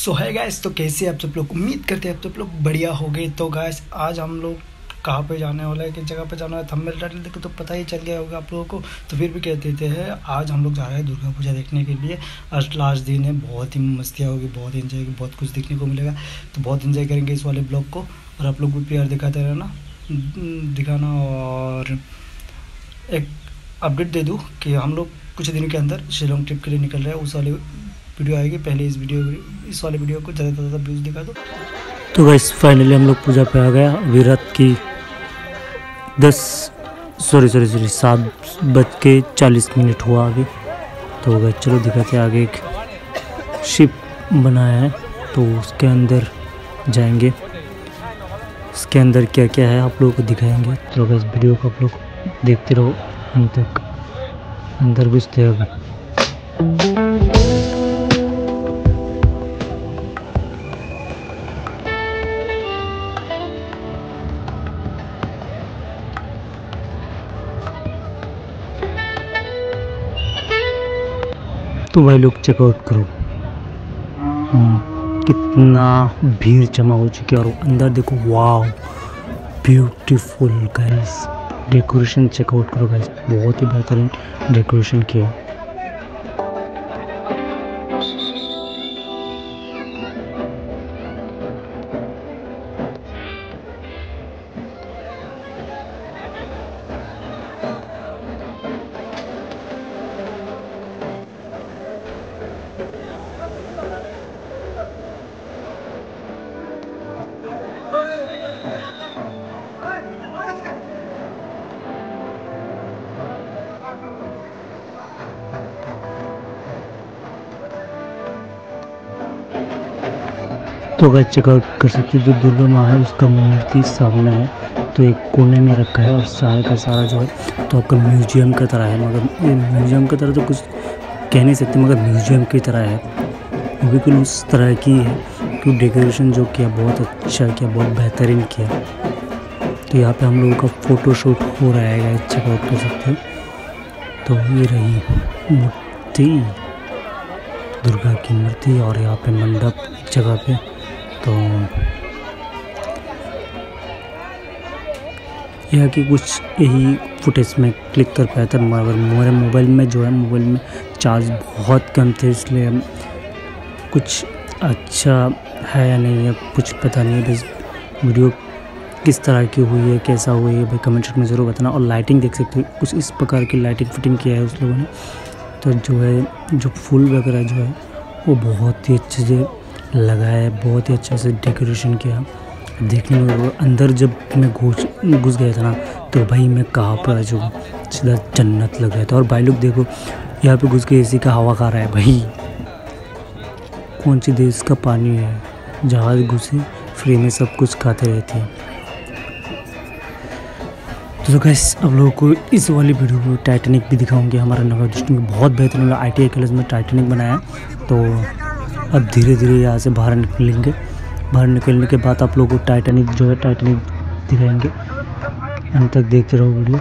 सो है गाइस, तो कैसे आप सब लोग, उम्मीद करते हैं आप सब लोग बढ़िया हो गए। तो गाइस आज हम लोग कहाँ पे जाने वाला है, किस जगह पे जाना है, थंबनेल टाइटल देखो तो पता ही चल गया होगा आप लोगों को। तो फिर भी कह देते हैं, आज हम लोग जा रहे हैं दुर्गा पूजा देखने के लिए। आज लास्ट दिन है, बहुत ही मस्तियाँ होगी, बहुत एंजॉय होगी, बहुत कुछ देखने को मिलेगा। तो बहुत एंजॉय करेंगे इस वाले ब्लॉग को, और आप लोग भी प्यार दिखाते रहना, दिखाना। और एक अपडेट दे दूँ कि हम लोग कुछ दिनों के अंदर शिलोंग ट्रिप के लिए निकल रहे हैं। उस वाले वीडियो आएगी, पहले इस वाले वीडियो को ज़्यादा से ज़्यादा व्यूज़ दिखा दो। तो गाइस फाइनली हम लोग पूजा पे आ गया। अभी रात की 7:40 हुआ अभी। तो गाइस चलो दिखाते हैं। आगे एक शिप बनाया है, तो उसके अंदर जाएंगे। उसके अंदर क्या क्या है आप लोगों को दिखाएंगे। तो गाइस वीडियो को आप लोग देखते रहो अंत तक। अंदर घुसते हैं अभी। तो भाई लोग चेकआउट करो, कितना भीड़ जमा हो चुकी है। और अंदर देखो, wow beautiful guys. Decoration check out करो गाइस, बहुत ही बेहतरीन डेकोरेशन किया। तो गाइस चेकआउट कर सकते हो, जो दुर्गा माँ है उसका मूर्ति सामने है। तो एक कोने में रखा है, और सारा का सारा जो है तो आपका म्यूजियम की तरह है। मगर ये म्यूजियम की तरह तो कुछ कह नहीं सकते, मगर म्यूजियम की तरह है, बिल्कुल उस तरह की है। तो डेकोरेशन जो किया बहुत अच्छा किया, बहुत बेहतरीन किया। तो यहाँ पे हम लोगों का फ़ोटोशूट हो रहा है गाइस, चेकआउट कर सकते हो। तो ये रही मूर्ति, दुर्गा की मूर्ति, और यहाँ पे मंडप जगह पे। तो यहाँ की कुछ यही फुटेज में क्लिक कर पाया था, मगर मेरे मोबाइल में जो है, मोबाइल में चार्ज बहुत कम थे, इसलिए कुछ अच्छा है या नहीं है कुछ पता नहीं है। बस वीडियो किस तरह की हुई है, कैसा हुई है भाई कमेंट सेक्शन में ज़रूर बताना। और लाइटिंग देख सकते हो, कुछ इस प्रकार की लाइटिंग फिटिंग किया है उस लोगों ने। तो जो है, जो फूल वगैरह जो है वो बहुत ही अच्छे से लगाया है, बहुत ही अच्छे से डेकोरेशन किया। देखने में अंदर जब मैं घुस गया था ना, तो भाई मैं कहाँ पर आ चुका, सीधा जन्नत लग रहा था। और भाई लोग देखो, यहाँ पे घुस के एसी का हवा खा रहा है भाई। कौन सी देश का पानी है, जहाज घुसे फ्री में सब कुछ खाते रहते हैं। तो गाइस अब लोगों को इस वाली वीडियो में टाइटैनिक भी दिखाऊंगे। हमारा नवा दृष्टि में बहुत बेहतरीन ITI कॉलेज में टाइटैनिक बनाया है। तो अब धीरे धीरे यहाँ से बाहर निकलेंगे। बाहर निकलने के बाद आप लोगों को टाइटैनिक जो है टाइटैनिक दिखाएंगे। अंत तक देखते रहो वीडियो।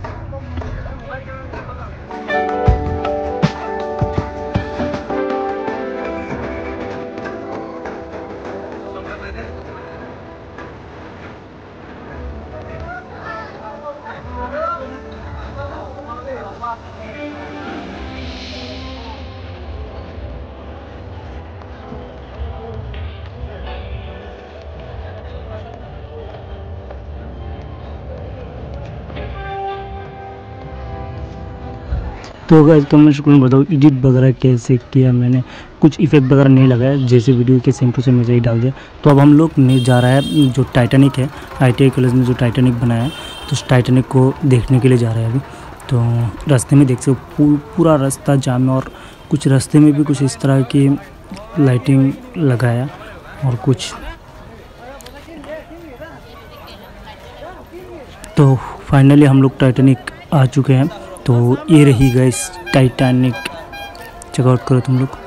तो गाइस कमेंट सेक्शन में बताओ एडिट वगैरह कैसे किया मैंने। कुछ इफेक्ट वगैरह नहीं लगाया, जैसे वीडियो के सेम टू सेम वैसे ही डाल दिया। तो अब हम लोग जा रहा है जो टाइटैनिक है, ITI कॉलेज में जो टाइटैनिक बनाया है, तो उस टाइटैनिक को देखने के लिए जा रहे हैं अभी। तो रास्ते में देख सकते हो पूरा रास्ता जाम है, और कुछ रास्ते में भी कुछ इस तरह की लाइटिंग लगाया। और कुछ तो फाइनली हम लोग टाइटैनिक आ चुके हैं। तो ये रही गाइस टाइटैनिक, चेकआउट करो तुम लोग,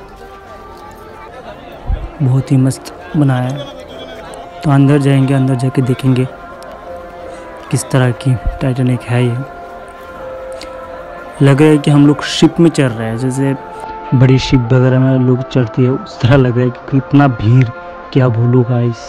बहुत ही मस्त बनाया है। तो अंदर जाएंगे, अंदर जाके देखेंगे किस तरह की टाइटैनिक है। ये लग रहा है कि हम लोग शिप में चल रहे हैं, जैसे बड़ी शिप वगैरह में लोग चढ़ती है, उस तरह लग रहा है कि इतना भीड़ क्या बोलूँ गाइस।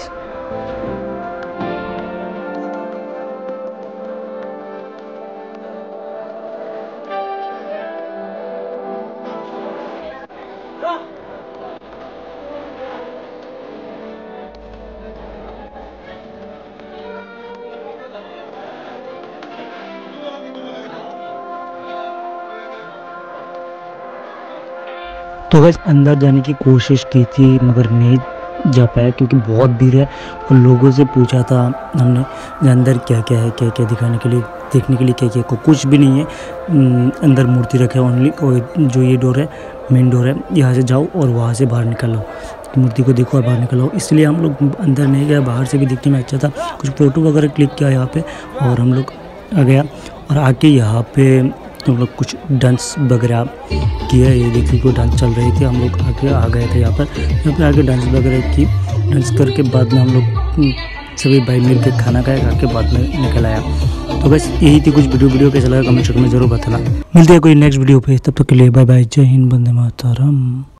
तो बस अंदर जाने की कोशिश की थी मगर नहीं जा पाया क्योंकि बहुत भीड़ है। और लोगों से पूछा था हमने अंदर क्या क्या है, क्या क्या दिखाने के लिए, देखने के लिए क्या क्या, कुछ भी नहीं है। अंदर मूर्ति रखे ओनली, और जो ये डोर है मेन डोर है, यहाँ से जाओ और वहाँ से बाहर निकल आओ, मूर्ति को देखो और बाहर निकल आओ। इसलिए हम लोग अंदर नहीं गए, बाहर से भी दिखने में अच्छा था। कुछ फ़ोटो वगैरह क्लिक किया यहाँ पे और हम लोग आ गया। और आके यहाँ पे हम लोग कुछ डांस वगैरह किया, ये देखिए कोई डांस चल रही थी, हम लोग आके आ गए थे यहाँ पे आके डांस वगैरह की। डांस करके बाद में हम लोग सभी भाई मिल के खाना खाए, खा के बाद में निकल आया। तो बस यही थी कुछ वीडियो कैसा लगा कमेंट सेक्शन में जरूर बताना। मिलते हैं कोई नेक्स्ट वीडियो पे, तब तक के लिए बाय बाय, जय हिंद, वंदे मातरम।